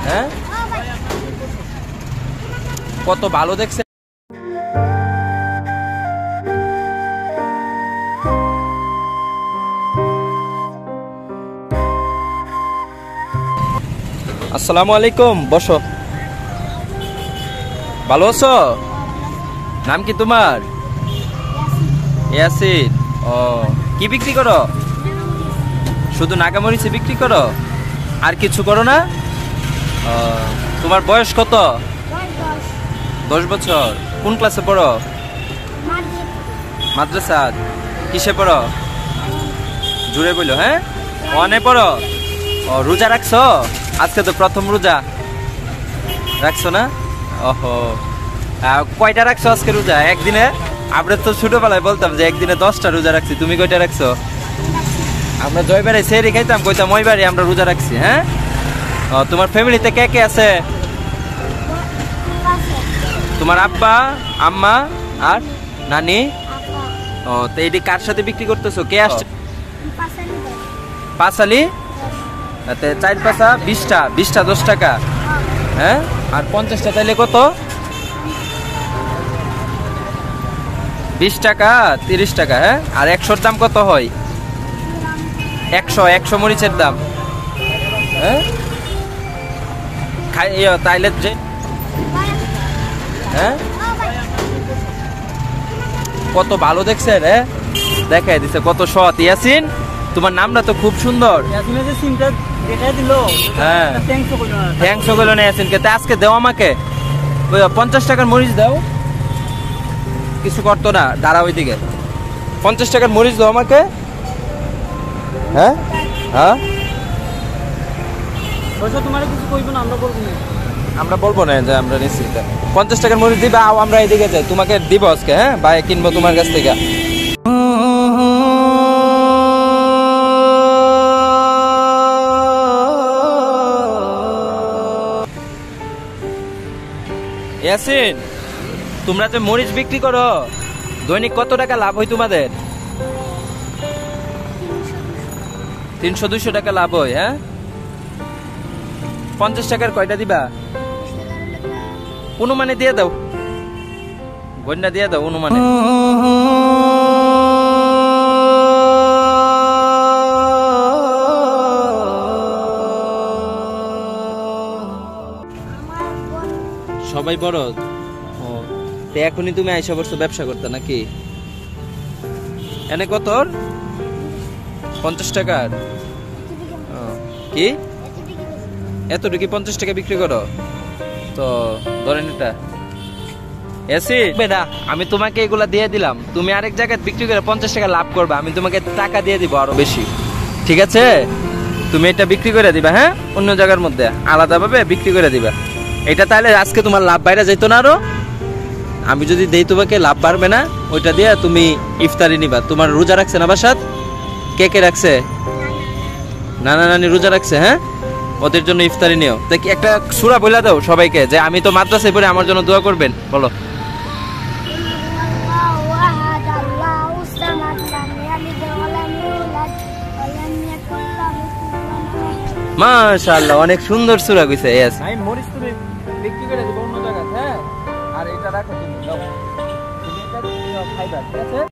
হ্যাঁ কত ভালো দেখছে। আসসালামু আলাইকুম, বসো। ভালো আছো? নাম কি তোমার? ইয়াসিন। ও, কি বিক্রি করো? শুধু নাগামরিচি বিক্রি করো, আর কিছু করো না? তোমার বয়স কত? 10 বছর। কোন ক্লাসে পড়ো? মাদ্রাসা। কিসে পড়ো? জুড়ে বললো। হ্যাঁ, ওয়ানে পড়ো। ও, রোজা রাখছো? আজকে তো প্রথম রোজা রাখছো না? ওহো, কয়টা রাখছো আজকে রোজা একদিনে? আমরা তো ছোটবেলায় বলতাম যে একদিনে 10টা রোজা রাখছি, তুমি কয়টা রাখছো? আমরা জয়বারে সেরি খাইতাম, কইতাম ওই বারে আমরা রোজা রাখছি। হ্যাঁ, তোমার ফ্যামিলিতে কে কে আছে? তোমার আব্বা, আম্মা আর নানি। ও, তো এটি কার সাথে বিক্রি করতেছো? কে আসছে? পাঁচালি। 4 পাঁচা 20টা, 20টা 10 টাকা। হ্যাঁ, আর 50টা চাইলে কত? 20 টাকা 30 টাকা। হ্যাঁ, আর 100-র দাম কত হয়? 100 মরিচের দাম। হ্যাঁ, তাইলে যে হ্যাঁ কত ভালো দেখছেন। হ্যাঁ, দেখাই দিছে কত সৎ। ইয়াসিন, তোমার নামটা তো খুব সুন্দর। হ্যাঁ, থ্যাংকস বলো না ইয়াসিনকে। তা আজকে দাও আমাকে 50 টাকার মরিচ দাও। কিছু করতো না, দাঁড়া ওইদিকে। 50 টাকার মরিচ দাও আমাকে। হ্যাঁ হ্যাঁ, আমরা বলবো না যে আমরা নিচ্ছি। 50 টাকার মরিচ দিবা, আমরা এদিকে যাই, তোমাকে দিব আজকে। হ্যাঁ, ভাই কিনবো তোমার কাছ থেকে। ইয়াসিন, তোমরা যে মরিচ বিক্রি করো, দৈনিক কত টাকা লাভ হয় তোমাদের? 300-200 টাকা লাভ হয়। হ্যাঁ, 50 টাকার কয়টা দিবা? অনুমানে দিয়ে দাও, গন্ডা দিয়ে দাও অনুমানে। সবাই বড়। ও, তো এখনই তুমি আইসা বসছো ব্যবসা করতে নাকি? এনে কত? 50 টাকার। কি এতটুকু 50 টাকা বিক্রি করো? তো ধরেন এটা বেটা, আমি তোমাকে এগুলা দিয়ে দিলাম, তুমি আরেক জায়গায় বিক্রি করে 50 টাকা লাভ করবে, আমি তোমাকে টাকা দিয়ে দিব আরো বেশি। ঠিক আছে, তুমি এটা বিক্রি করে দিবা। হ্যাঁ, অন্য জায়গার মধ্যে আলাদা ভাবে বিক্রি করে দিবা। এটা তাহলে আজকে তোমার লাভ বাইরে যাইতো না আরো? আমি যদি দেই তোমাকে, লাভ বাড়বে না? ওইটা দিয়ে তুমি ইফতারি নিবা। তোমার রোজা রাখছে না বাসাত? কে কে রাখছে? নানা নানি রোজা রাখছে। হ্যাঁ, ওদের জন্য ইফতারি নিও। দেখি একটা সূরা বলে দাও সবাইকে, যে আমি তো মাদ্রাসায় পড়ে, আমার জন্য দোয়া করবেন। বলো। মাশাআল্লাহ, অনেক সুন্দর সূরা কইছে। यस, আমি মরিচ তুমি বিক্রি করে দিব অন্য জায়গায়। হ্যাঁ, আর এটা রাখো তুমি, দাও। তুমি এটা খাইবা, ঠিক আছে?